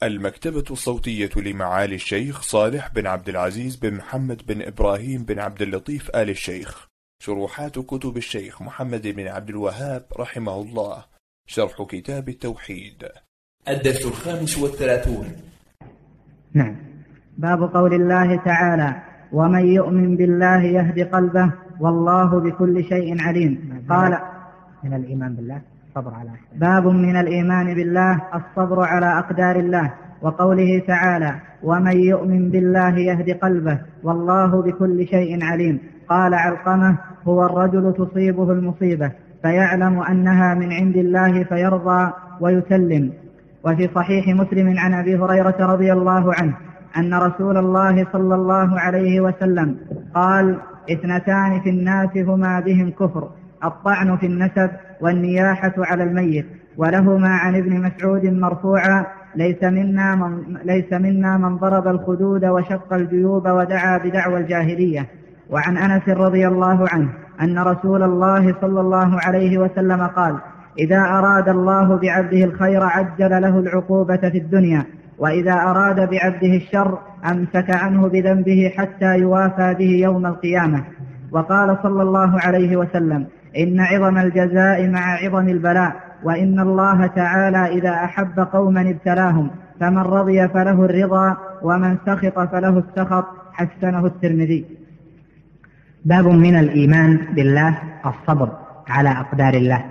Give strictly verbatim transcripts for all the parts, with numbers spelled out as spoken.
المكتبة الصوتية لمعالي الشيخ صالح بن عبد العزيز بن محمد بن إبراهيم بن عبد اللطيف آل الشيخ. شروحات كتب الشيخ محمد بن عبد الوهاب رحمه الله. شرح كتاب التوحيد. الدرس الخامس والثلاثون. نعم. باب قول الله تعالى: ومن يؤمن بالله يهد قلبه والله بكل شيء عليم. قال: من الإيمان بالله الصبر على باب من الإيمان بالله الصبر على أقدار الله. وقوله تعالى: ومن يؤمن بالله يهد قلبه والله بكل شيء عليم. قال علقمة: هو الرجل تصيبه المصيبة فيعلم أنها من عند الله فيرضى ويسلم. وفي صحيح مسلم عن أبي هريرة رضي الله عنه أن رسول الله صلى الله عليه وسلم قال: اثنتان في الناس هما بهم كفر: الطعن في النسب والنياحة على الميت. ولهما عن ابن مسعود مرفوعا: ليس منا من, ليس منا من ضرب الخدود وشق الجيوب ودعا بدعوى الجاهلية. وعن أنس رضي الله عنه أن رسول الله صلى الله عليه وسلم قال: إذا أراد الله بعبده الخير عجل له العقوبة في الدنيا، وإذا أراد بعبده الشر أمسك عنه بذنبه حتى يوافى به يوم القيامة. وقال صلى الله عليه وسلم: إن عظم الجزاء مع عظم البلاء، وإن الله تعالى إذا أحب قوما ابتلاهم، فمن رضي فله الرضا ومن سخط فله السخط. حسنه الترمذي. باب من الإيمان بالله الصبر على أقدار الله.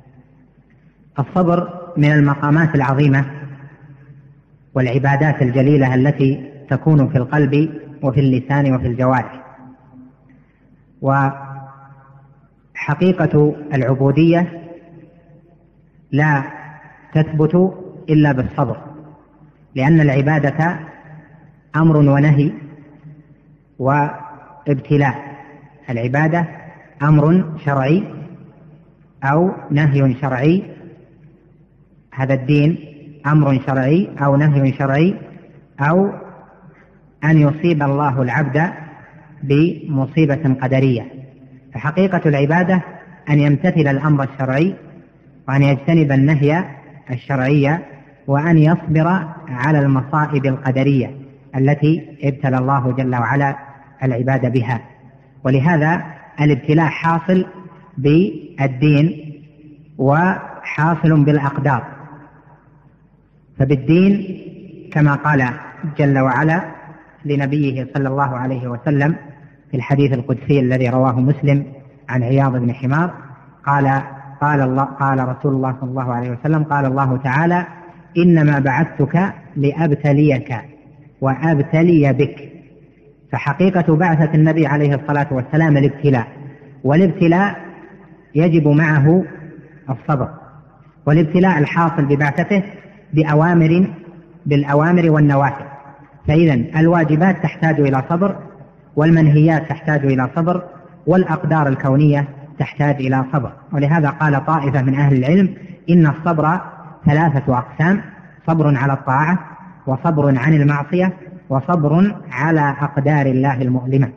الصبر من المقامات العظيمة والعبادات الجليلة التي تكون في القلب وفي اللسان وفي الجوارح. وحقيقة العبودية لا تثبت إلا بالصبر، لأن العبادة أمر ونهي وابتلاء. العبادة أمر شرعي أو نهي شرعي، هذا الدين أمر شرعي أو نهي شرعي، أو أن يصيب الله العبد بمصيبة قدرية. فحقيقة العبادة أن يمتثل الأمر الشرعي وأن يجتنب النهي الشرعي وأن يصبر على المصائب القدرية التي ابتلى الله جل وعلا العباد بها. ولهذا الابتلاء حاصل بالدين وحاصل بالأقدار. فبالدين كما قال جل وعلا لنبيه صلى الله عليه وسلم في الحديث القدسي الذي رواه مسلم عن عياض بن حمار قال قال الله قال رسول الله صلى الله عليه وسلم: قال الله تعالى: إنما بعثتك لأبتليك وأبتلي بك. فحقيقة بعثة النبي عليه الصلاة والسلام الابتلاء، والابتلاء يجب معه الصبر. والابتلاء الحاصل ببعثته بأوامر بالأوامر والنواهي. فإذا الواجبات تحتاج إلى صبر، والمنهيات تحتاج إلى صبر، والأقدار الكونية تحتاج إلى صبر. ولهذا قال طائفة من أهل العلم: إن الصبر ثلاثة أقسام: صبر على الطاعة، وصبر عن المعصية، وصبر على أقدار الله المؤلمة.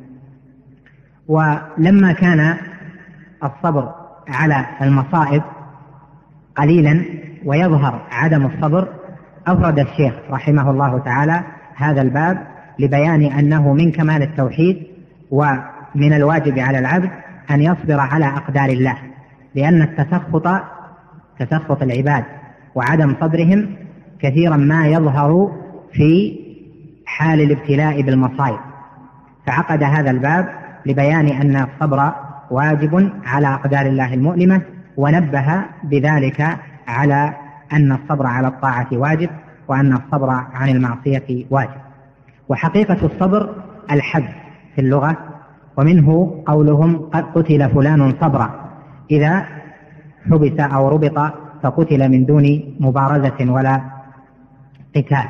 ولما كان الصبر على المصائب قليلا ويظهر عدم الصبر، أفرد الشيخ رحمه الله تعالى هذا الباب لبيان أنه من كمال التوحيد ومن الواجب على العبد أن يصبر على أقدار الله، لأن التسخط تسخط العباد وعدم صبرهم كثيرا ما يظهر في حال الابتلاء بالمصائب. فعقد هذا الباب لبيان أن الصبر واجب على أقدار الله المؤلمة، ونبه بذلك على أن الصبر على الطاعة واجب، وأن الصبر عن المعصية واجب. وحقيقة الصبر الحبس في اللغة، ومنه قولهم: قد قتل فلان صبرا، إذا حبس أو ربط فقتل من دون مبارزة ولا قتال.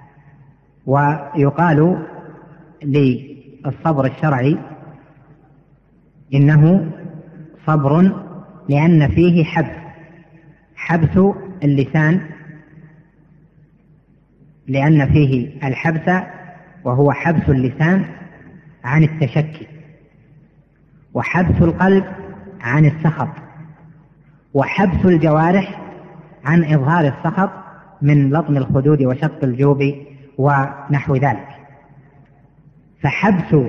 ويقال للصبر الشرعي إنه صبر لأن فيه حبس، حبس اللسان، لأن فيه الحبس وهو حبس اللسان عن التشكي، وحبس القلب عن السخط، وحبس الجوارح عن إظهار السخط من لطم الخدود وشق الجوب ونحو ذلك. فحبس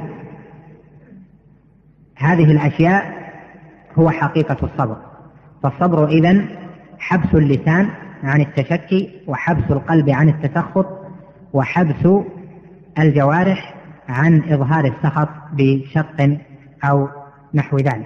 هذه الأشياء هو حقيقة الصبر. فالصبر إذن حبس اللسان عن التشكي، وحبس القلب عن التسخط، وحبس الجوارح عن إظهار السخط بشق أو نحو ذلك.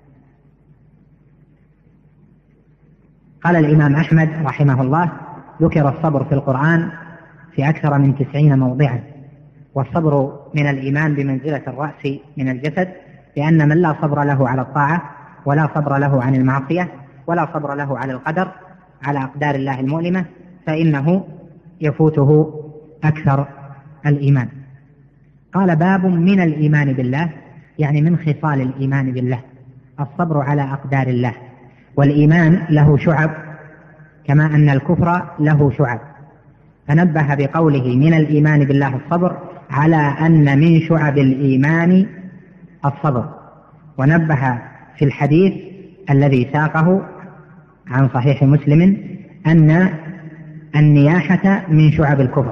قال الإمام أحمد رحمه الله: ذكر الصبر في القرآن في أكثر من تسعين موضعا، والصبر من الإيمان بمنزلة الرأس من الجسد، لأن من لا صبر له على الطاعة ولا صبر له عن المعصية ولا صبر له على القدر على أقدار الله المؤلمة فإنه يفوته أكثر الإيمان. قال: باب من الإيمان بالله، يعني من خصال الإيمان بالله الصبر على أقدار الله. والإيمان له شعب كما أن الكفر له شعب، فنبه بقوله من الإيمان بالله الصبر على أن من شعب الإيمان الصبر، ونبه في الحديث الذي ساقه عن صحيح مسلم أن النياحة من شعب الكفر،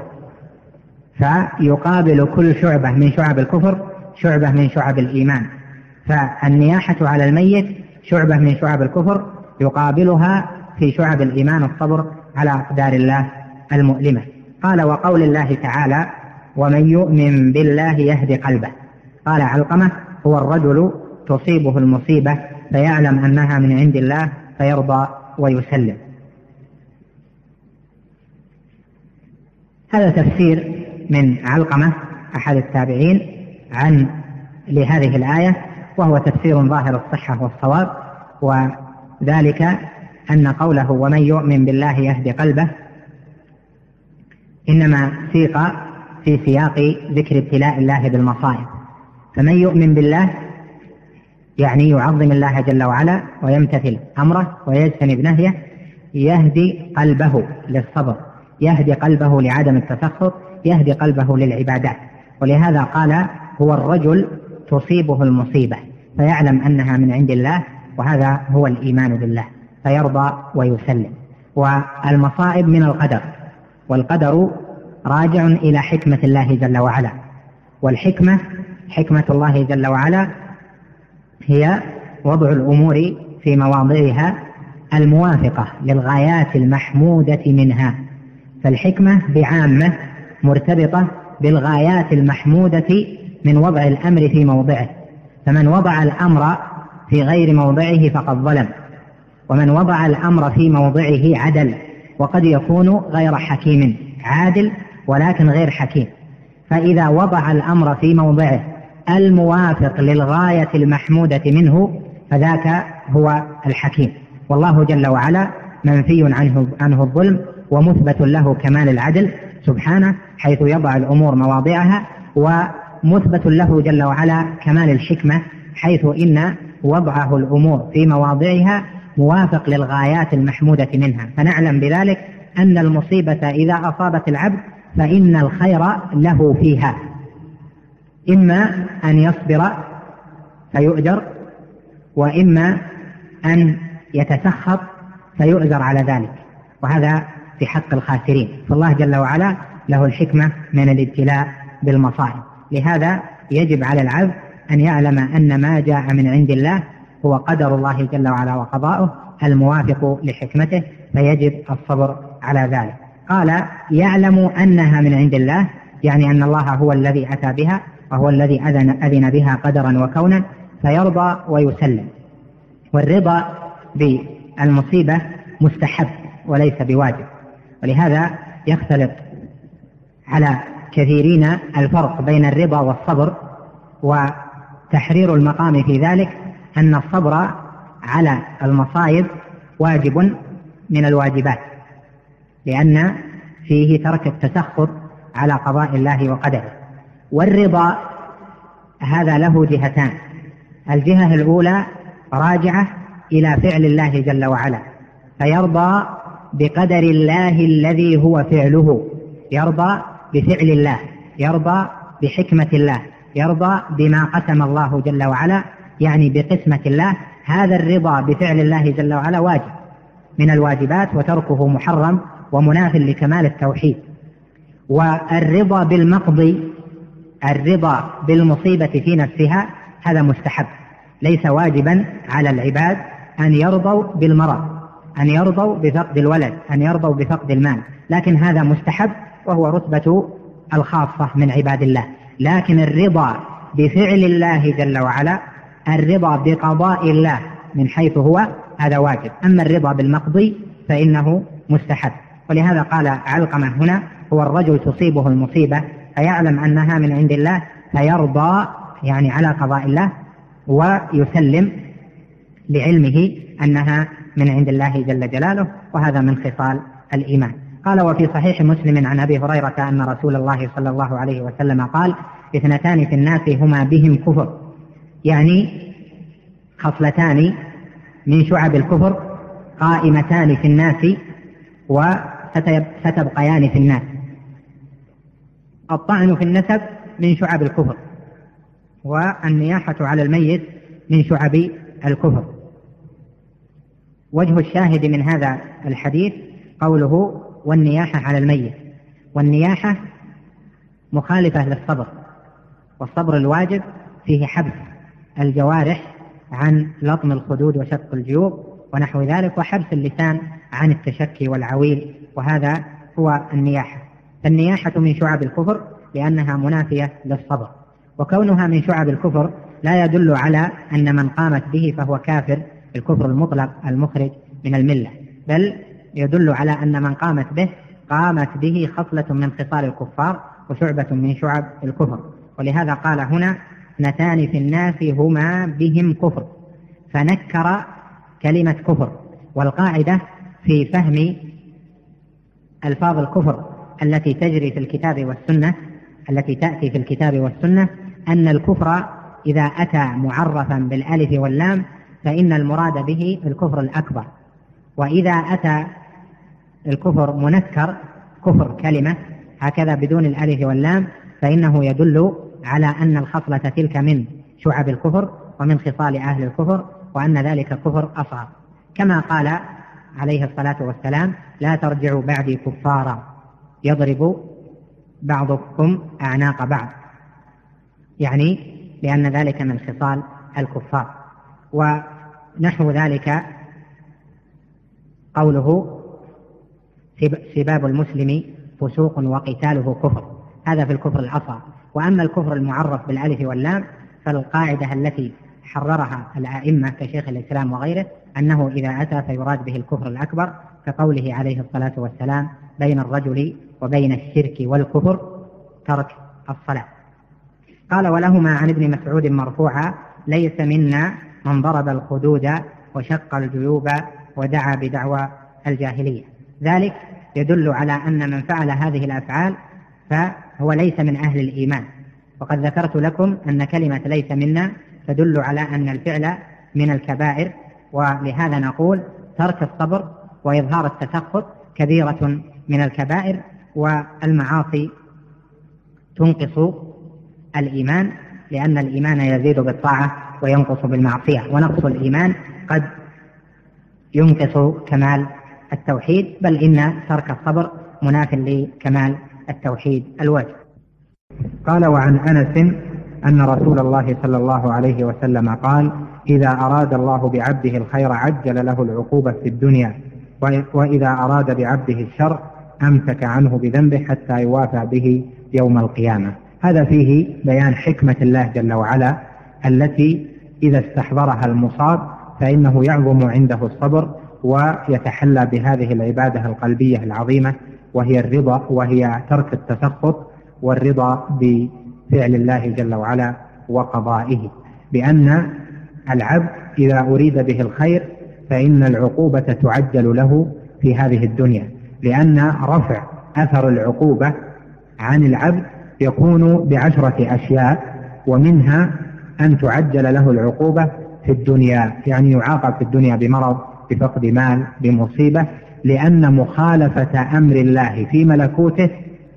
فيقابل كل شعبة من شعب الكفر شعبة من شعب الإيمان. فالنياحة على الميت شعبة من شعب الكفر يقابلها في شعب الإيمان الصبر على أقدار الله المؤلمة. قال: وقول الله تعالى: ومن يؤمن بالله يهدي قلبه. قال علقمة: هو الرجل تصيبه المصيبة فيعلم أنها من عند الله فيرضى ويسلم. هذا تفسير من علقمة أحد التابعين عن لهذه الآية، وهو تفسير ظاهر الصحة والصواب، وذلك أن قوله ومن يؤمن بالله يهدي قلبه إنما سيق في سياق ذكر ابتلاء الله بالمصائب. فمن يؤمن بالله يعني يعظم الله جل وعلا ويمتثل أمره ويجتنب نهيه، يهدي قلبه للصبر، يهدي قلبه لعدم التسخط، يهدي قلبه للعبادات. ولهذا قال: هو الرجل تصيبه المصيبة فيعلم أنها من عند الله، وهذا هو الإيمان بالله، فيرضى ويسلم. والمصائب من القدر، والقدر راجع إلى حكمة الله جل وعلا، والحكمة حكمة الله جل وعلا هي وضع الأمور في مواضعها الموافقة للغايات المحمودة منها. فالحكمة بعامة مرتبطة بالغايات المحمودة من وضع الأمر في موضعه، فمن وضع الأمر في غير موضعه فقد ظلم، ومن وضع الأمر في موضعه عدل. وقد يكون غير حكيم، عادل ولكن غير حكيم. فإذا وضع الأمر في موضعه الموافق للغاية المحمودة منه فذاك هو الحكيم. والله جل وعلا منفي عنه, عنه الظلم، ومثبت له كمال العدل سبحانه حيث يضع الأمور مواضعها، ومثبت له جل وعلا كمال الحكمة حيث إن وضعه الأمور في مواضعها موافق للغايات المحمودة منها. فنعلم بذلك أن المصيبة إذا أصابت العبد فإن الخير له فيها، إما أن يصبر فيؤجر، وإما أن يتسخط فيؤجر على ذلك، وهذا في حق الخاسرين. فالله جل وعلا له الحكمة من الابتلاء بالمصائب. لهذا يجب على العبد أن يعلم أن ما جاء من عند الله هو قدر الله جل وعلا وقضاؤه الموافق لحكمته، فيجب الصبر على ذلك. قال: يعلم أنها من عند الله، يعني أن الله هو الذي أتى بها وهو الذي أذن, أذن بها قدرا وكونا، فيرضى ويسلم. والرضا بالمصيبة مستحب وليس بواجب، ولهذا يختلط على كثيرين الفرق بين الرضا والصبر. وتحرير المقام في ذلك أن الصبر على المصائب واجب من الواجبات، لأن فيه ترك التسخط على قضاء الله وقدره. والرضا هذا له جهتان: الجهة الأولى راجعة إلى فعل الله جل وعلا، فيرضى بقدر الله الذي هو فعله، يرضى بفعل الله، يرضى بحكمة الله، يرضى بما قسم الله جل وعلا، يعني بقسمة الله. هذا الرضا بفعل الله جل وعلا واجب من الواجبات، وتركه محرم ومناف لكمال التوحيد. والرضا بالمقضي، الرضا بالمصيبة في نفسها، هذا مستحب، ليس واجبا على العباد أن يرضوا بالمرض، أن يرضوا بفقد الولد، أن يرضوا بفقد المال، لكن هذا مستحب وهو رتبة الخاصة من عباد الله. لكن الرضا بفعل الله جل وعلا، الرضا بقضاء الله من حيث هو، هذا واجب. أما الرضا بالمقضي فإنه مستحب. ولهذا قال علقمة هنا: هو الرجل تصيبه المصيبة فيعلم أنها من عند الله فيرضى، يعني على قضاء الله، ويسلم لعلمه أنها من عند الله جل جلاله، وهذا من خصال الإيمان. قال: وفي صحيح مسلم عن أبي هريرة أن رسول الله صلى الله عليه وسلم قال: اثنتان في الناس هما بهم كفر، يعني خصلتان من شعب الكفر قائمتان في الناس وستبقيان في الناس: الطعن في النسب من شعب الكفر، والنياحة على الميت من شعب الكفر. وجه الشاهد من هذا الحديث قوله: والنياحة على الميت. والنياحة مخالفة للصبر، والصبر الواجب فيه حبس الجوارح عن لطم الخدود وشق الجيوب ونحو ذلك، وحبس اللسان عن التشكي والعويل، وهذا هو النياحة. فالنياحة من شعب الكفر لأنها منافية للصبر، وكونها من شعب الكفر لا يدل على أن من قامت به فهو كافر الكفر المطلق المخرج من الملة، بل يدل على أن من قامت به قامت به خصلة من خصال الكفار وشعبة من شعب الكفر. ولهذا قال هنا: اثنتان في الناس هما بهم كفر، فنكر كلمة كفر. والقاعدة في فهم ألفاظ الكفر التي تجري في الكتاب والسنة، التي تأتي في الكتاب والسنة، أن الكفر إذا أتى معرفا بالألف واللام فإن المراد به الكفر الأكبر، وإذا أتى الكفر منكر كفر كلمة هكذا بدون الألف واللام فإنه يدل على أن الخصلة تلك من شعب الكفر ومن خصال أهل الكفر، وأن ذلك كفر أصغر، كما قال عليه الصلاة والسلام: لا ترجعوا بعدي كفارا يضرب بعضكم أعناق بعض، يعني لأن ذلك من خصال الكفار. ونحو ذلك قوله: سباب المسلم فسوق وقتاله كفر، هذا في الكفر الأصغر. وأما الكفر المعرف بالألف واللام فالقاعدة التي حررها الأئمة كشيخ الإسلام وغيره أنه إذا أتى فيراد به الكفر الأكبر، كقوله عليه الصلاة والسلام: بين الرجل وبين الشرك والكفر ترك الصلاة. قال: ولهما عن ابن مسعود مرفوعا: ليس منا من ضرب الخدود وشق الجيوب ودعا بدعوى الجاهلية. ذلك يدل على أن من فعل هذه الأفعال فهو ليس من أهل الإيمان. وقد ذكرت لكم أن كلمة ليس منا تدل على أن الفعل من الكبائر، ولهذا نقول ترك الصبر وإظهار التسخط كبيرة من الكبائر، والمعاصي تنقص الإيمان، لأن الإيمان يزيد بالطاعة وينقص بالمعصية، ونقص الإيمان قد ينقص كمال التوحيد، بل إن ترك الصبر مناف لكمال التوحيد الواجب. قال: وعن أنس أن رسول الله صلى الله عليه وسلم قال: إذا أراد الله بعبده الخير عجل له العقوبة في الدنيا، وإذا أراد بعبده الشر أمسك عنه بذنبه حتى يوافى به يوم القيامة. هذا فيه بيان حكمة الله جل وعلا التي إذا استحضرها المصاب فإنه يعظم عنده الصبر ويتحلى بهذه العبادة القلبية العظيمة، وهي الرضا، وهي ترك التسخط والرضا بفعل الله جل وعلا وقضائه، بأن العبد إذا أريد به الخير فإن العقوبة تعجل له في هذه الدنيا، لأن رفع أثر العقوبة عن العبد يكون بعشرة أشياء، ومنها أن تعجل له العقوبة في الدنيا، يعني يعاقب في الدنيا بمرض، بفقد مال، بمصيبة، لأن مخالفة أمر الله في ملكوته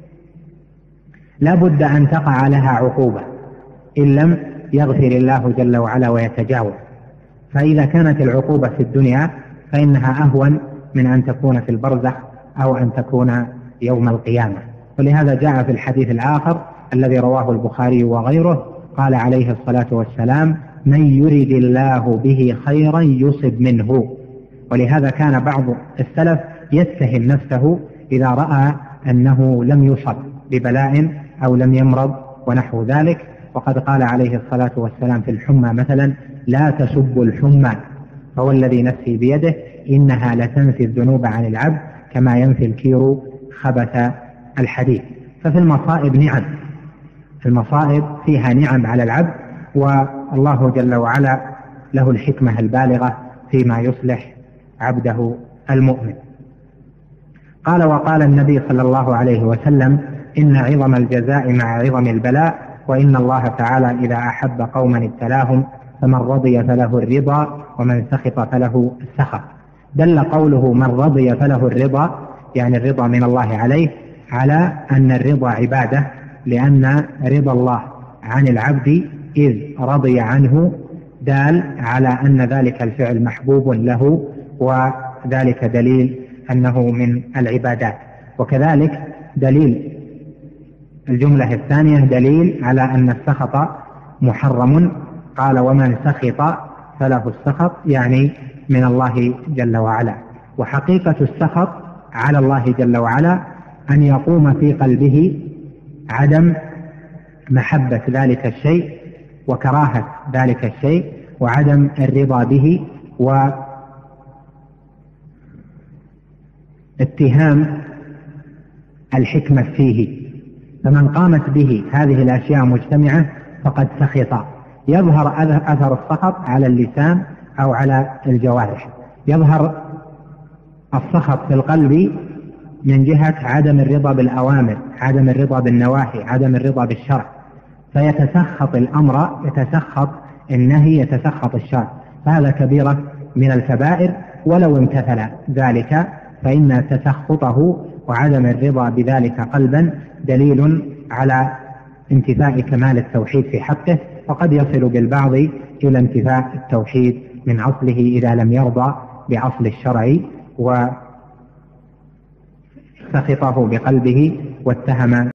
لا بد أن تقع لها عقوبة إن لم يغفر الله جل وعلا ويتجاوز. فإذا كانت العقوبة في الدنيا فإنها أهون من أن تكون في البرزخ أو أن تكون يوم القيامة. ولهذا جاء في الحديث الآخر الذي رواه البخاري وغيره قال عليه الصلاة والسلام: من يرد الله به خيرا يصب منه. ولهذا كان بعض السلف يتهم نفسه إذا رأى أنه لم يصب ببلاء أو لم يمرض ونحو ذلك، وقد قال عليه الصلاة والسلام في الحمى مثلا: لا تسبوا الحمى فهو الذي نفسي بيده إنها لتنفي الذنوب عن العبد كما ينفي الكير خبث الحديد. ففي المصائب نعم، المصائب فيها نعم على العبد، والله جل وعلا له الحكمة البالغة فيما يصلح عبده المؤمن. قال: وقال النبي صلى الله عليه وسلم: إن عظم الجزاء مع عظم البلاء، وإن الله تعالى إذا أحب قوما ابتلاهم، فمن رضي فله الرضا ومن سخط فله السخط. دل قوله من رضي فله الرضا، يعني الرضا من الله عليه، على أن الرضا عبادة، لأن رضا الله عن العبد إذ رضي عنه دال على أن ذلك الفعل محبوب له، وذلك دليل أنه من العبادات. وكذلك دليل الجملة الثانية دليل على أن السخط محرم. قال: ومن سخط فله السخط، يعني من الله جل وعلا. وحقيقة السخط على الله جل وعلا أن يقوم في قلبه عدم محبة ذلك الشيء وكراهة ذلك الشيء وعدم الرضا به واتهام الحكمة فيه. فمن قامت به هذه الأشياء مجتمعة فقد سخط. يظهر أثر السخط على اللسان أو على الجوارح. يظهر السخط في القلب من جهة عدم الرضا بالأوامر، عدم الرضا بالنواهي، عدم الرضا بالشرع، فيتسخط الأمر، يتسخط النهي، يتسخط الشرع. فهذا كبيرة من الكبائر، ولو امتثل ذلك فإن تسخطه وعدم الرضا بذلك قلبا دليل على انتفاء كمال التوحيد في حقه، وقد يصل بالبعض إلى انتفاء التوحيد من أصله إذا لم يرضى بأصل الشرع وسخطه بقلبه واتهم